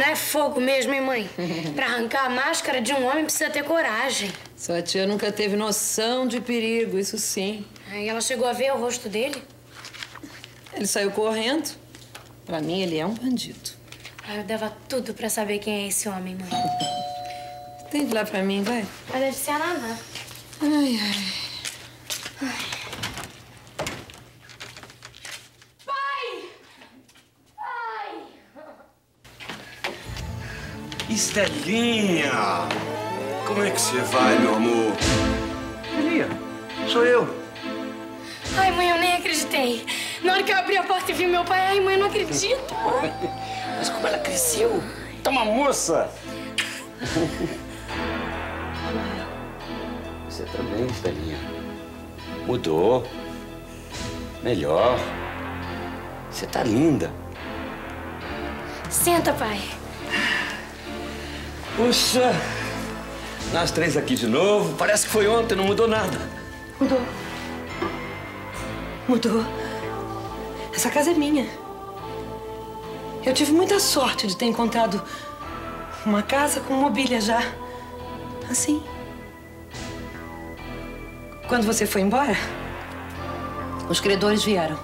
Não é fogo mesmo, hein, mãe? Pra arrancar a máscara de um homem precisa ter coragem. Sua tia nunca teve noção de perigo, isso sim. E ela chegou a ver o rosto dele? Ele saiu correndo. Pra mim, ele é um bandido. Eu dava tudo pra saber quem é esse homem, mãe. Tem que ir lá pra mim, vai. Mas deve ser a Naná. Ai, ai. Estelinha! Como é que você vai, meu amor? Estelinha, sou eu. Ai, mãe, eu nem acreditei. Na hora que eu abri a porta e vi meu pai, ai, mãe, eu não acredito, mãe. Mas como ela cresceu? Tá uma moça! Você também, Estelinha. Mudou. Melhor. Você tá linda. Senta, pai. Puxa, nós três aqui de novo. Parece que foi ontem, não mudou nada. Mudou. Mudou. Essa casa é minha. Eu tive muita sorte de ter encontrado uma casa com mobília já. Assim. Quando você foi embora, os credores vieram.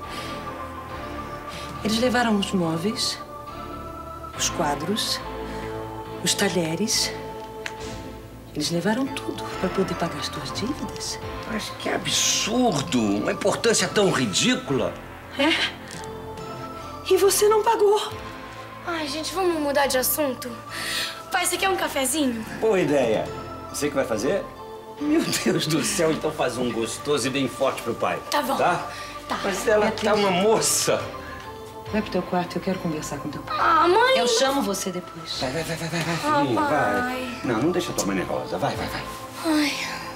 Eles levaram os móveis, os quadros, os talheres. Eles levaram tudo para poder pagar as tuas dívidas. Mas que absurdo! Uma importância tão ridícula. É? E você não pagou. Ai, gente, vamos mudar de assunto? Pai, você quer um cafezinho? Boa ideia. Você que vai fazer? Meu Deus do céu, então faz um gostoso e bem forte pro pai. Tá bom. Tá? Tá. Mas ela tá uma moça. Vai pro teu quarto, eu quero conversar com teu pai. Ah, mãe! Eu chamo você depois. Vai, filhinha, pai. vai. Não deixa tua mãe nervosa. Vai. Ai.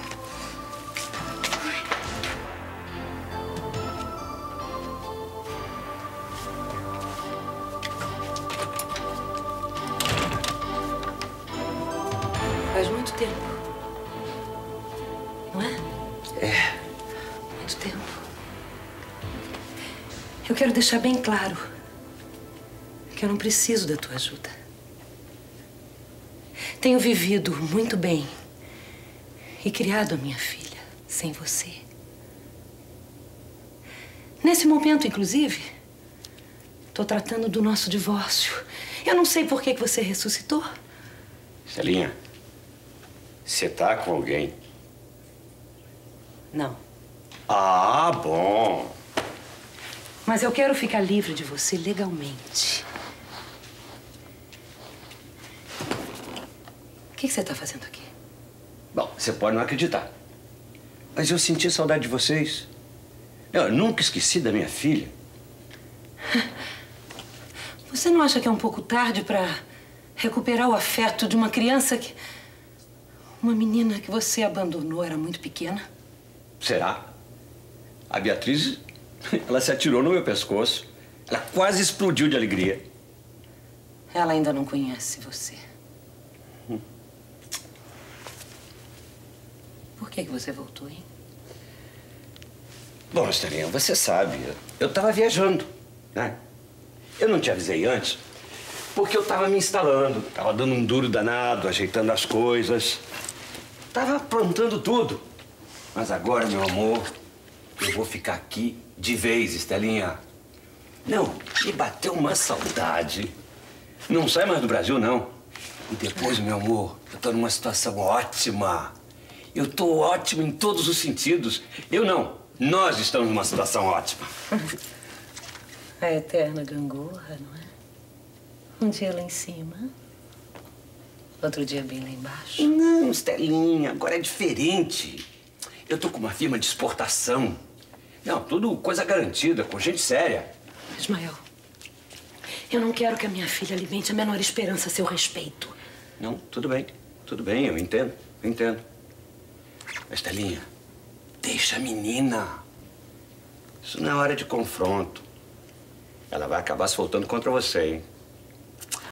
Faz muito tempo. Não é? É. Muito tempo. Eu quero deixar bem claro que eu não preciso da tua ajuda. Tenho vivido muito bem e criado a minha filha sem você. Nesse momento, inclusive, estou tratando do nosso divórcio. Eu não sei por que você ressuscitou. Estelinha, você tá com alguém? Não. Ah, bom. Mas eu quero ficar livre de você legalmente. O que você está fazendo aqui? Bom, você pode não acreditar. Mas eu senti saudade de vocês. Eu nunca esqueci da minha filha. Você não acha que é um pouco tarde para recuperar o afeto de uma criança que... Uma menina que você abandonou era muito pequena? Será? A Beatriz, ela se atirou no meu pescoço. Ela quase explodiu de alegria. Ela ainda não conhece você. Por que você voltou, hein? Bom, Estelinha, você sabe, eu estava viajando, né? Eu não te avisei antes, porque eu estava me instalando, estava dando um duro danado, ajeitando as coisas. Estava aprontando tudo. Mas agora, meu amor, eu vou ficar aqui de vez, Estelinha. Não, me bateu uma saudade. Não sai mais do Brasil, não. E depois, meu amor, eu tô numa situação ótima. Eu tô ótimo em todos os sentidos. Eu não. Nós estamos numa situação ótima. A eterna gangorra, não é? Um dia lá em cima, outro dia bem lá embaixo. Não, Estelinha, agora é diferente. Eu tô com uma firma de exportação. Não, tudo coisa garantida, com gente séria. Ismael, eu não quero que a minha filha alimente a menor esperança a seu respeito. Não, tudo bem, eu entendo. Mas, Estelinha, deixa a menina. Isso não é hora de confronto. Ela vai acabar se voltando contra você, hein?